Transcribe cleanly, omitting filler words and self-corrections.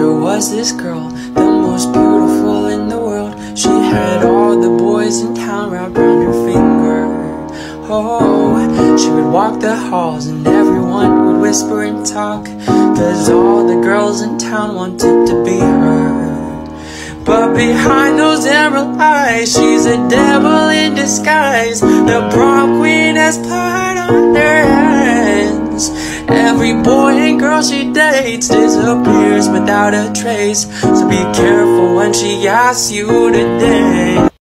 There was this girl, the most beautiful in the world. She had all the boys in town wrapped around her finger. Oh, she would walk the halls and everyone would whisper and talk, 'cause all the girls in town wanted to be her. But behind those emerald eyes, she's a devil in disguise. The prom queen has blood on her hands. Every boy and girl she dates disappears without a trace. So be careful when she asks you to dance.